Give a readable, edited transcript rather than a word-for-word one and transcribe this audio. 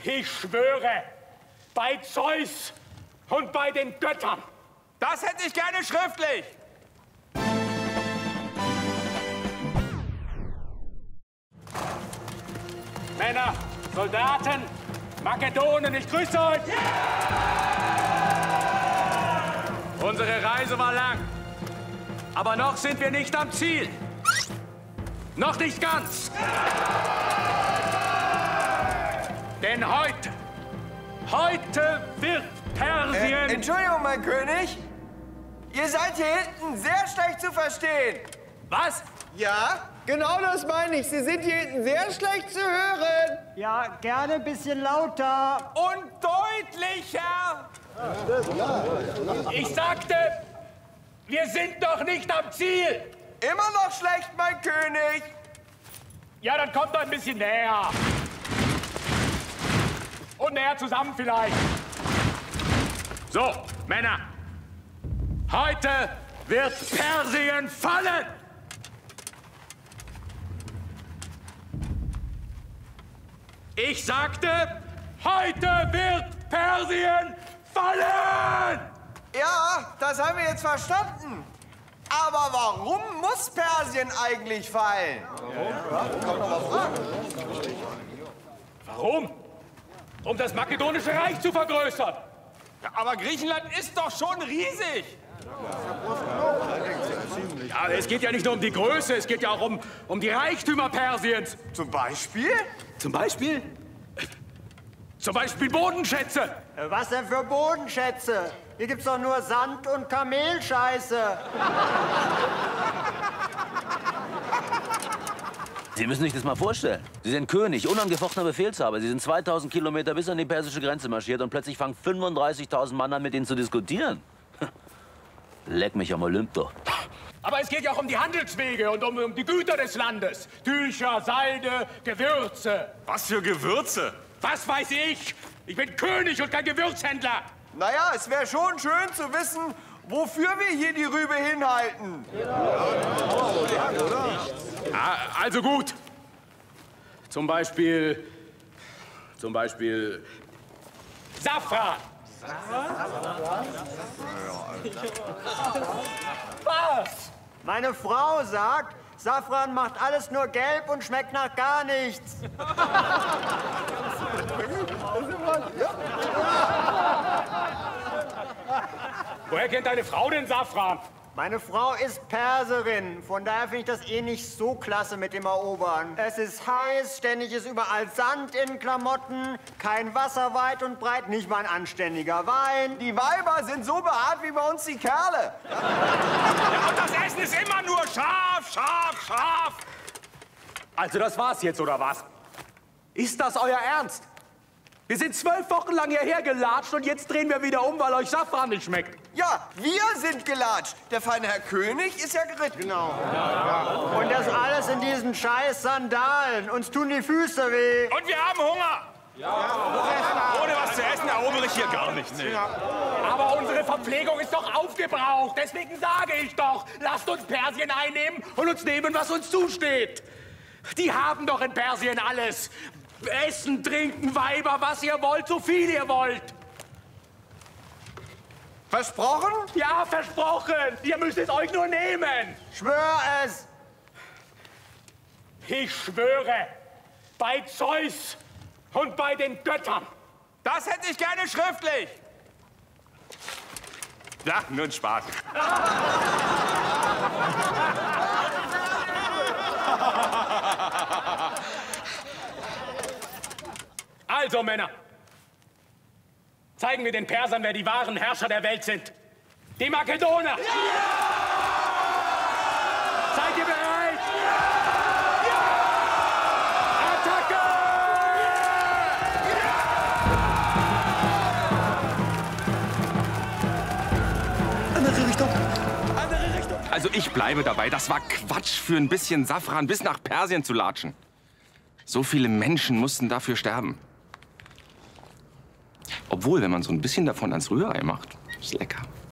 Ich schwöre, bei Zeus und bei den Göttern. Das hätte ich gerne schriftlich. Männer, Soldaten, Makedonen, ich grüße euch. Unsere Reise war lang, aber noch sind wir nicht am Ziel. Noch nicht ganz. Denn heute wird Persien... Entschuldigung, mein König. Ihr seid hier hinten sehr schlecht zu verstehen. Was? Ja, genau das meine ich. Sie sind hier hinten sehr schlecht zu hören. Ja, gerne ein bisschen lauter. Und deutlicher. Ich sagte, wir sind noch nicht am Ziel. Immer noch schlecht, mein König. Ja, dann kommt doch ein bisschen näher. Und näher zusammen vielleicht. So, Männer. Heute wird Persien fallen. Ich sagte, heute wird Persien fallen. Ja, das haben wir jetzt verstanden. Aber warum muss Persien eigentlich fallen? Warum? Um das makedonische Reich zu vergrößern. Ja, aber Griechenland ist doch schon riesig. Ja, es geht ja nicht nur um die Größe, es geht ja auch um die Reichtümer Persiens. Zum Beispiel? Zum Beispiel? Zum Beispiel Bodenschätze. Was denn für Bodenschätze? Hier gibt's doch nur Sand und Kamelscheiße. Sie müssen sich das mal vorstellen. Sie sind König, unangefochtener Befehlshaber. Sie sind 2000 Kilometer bis an die persische Grenze marschiert und plötzlich fangen 35.000 Mann an, mit Ihnen zu diskutieren. Leck mich am Olymp doch. Aber es geht ja auch um die Handelswege und um die Güter des Landes. Tücher, Seide, Gewürze. Was für Gewürze? Was weiß ich? Ich bin König und kein Gewürzhändler. Naja, es wäre schon schön zu wissen, wofür wir hier die Rübe hinhalten. Also gut. Zum Beispiel Safran. Was? Meine Frau sagt, Safran macht alles nur gelb und schmeckt nach gar nichts. Woher kennt deine Frau den Safran? Meine Frau ist Perserin, von daher finde ich das eh nicht so klasse mit dem Erobern. Es ist heiß, ständig ist überall Sand in Klamotten, kein Wasser weit und breit, nicht mal ein anständiger Wein. Die Weiber sind so behaart wie bei uns die Kerle. Ja, und das Essen ist immer nur scharf, scharf, scharf. Also das war's jetzt, oder was? Ist das euer Ernst? Wir sind 12 Wochen lang hierher gelatscht und jetzt drehen wir wieder um, weil euch Safran nicht schmeckt. Ja, wir sind gelatscht. Der feine Herr König ist ja geritten. Genau. Ja. Und das alles in diesen scheiß Sandalen. Uns tun die Füße weh. Und wir haben Hunger. Ja. Ohne was zu essen erobere ich hier gar nichts. Nee. Aber unsere Verpflegung ist doch aufgebraucht. Deswegen sage ich doch, lasst uns Persien einnehmen und uns nehmen, was uns zusteht. Die haben doch in Persien alles. Essen, trinken, Weiber, was ihr wollt, so viel ihr wollt. Versprochen? Ja, versprochen. Ihr müsst es euch nur nehmen. Schwör es. Ich schwöre, bei Zeus und bei den Göttern. Das hätte ich gerne schriftlich. Ja, nur ein Spaß. Also, Männer, zeigen wir den Persern, wer die wahren Herrscher der Welt sind. Die Makedoner! Ja! Seid ihr bereit? Ja! Attacke! Andere Richtung! Andere Richtung! Also ich bleibe dabei, das war Quatsch, für ein bisschen Safran bis nach Persien zu latschen. So viele Menschen mussten dafür sterben. Obwohl, wenn man so ein bisschen davon ans Rührei macht, ist lecker.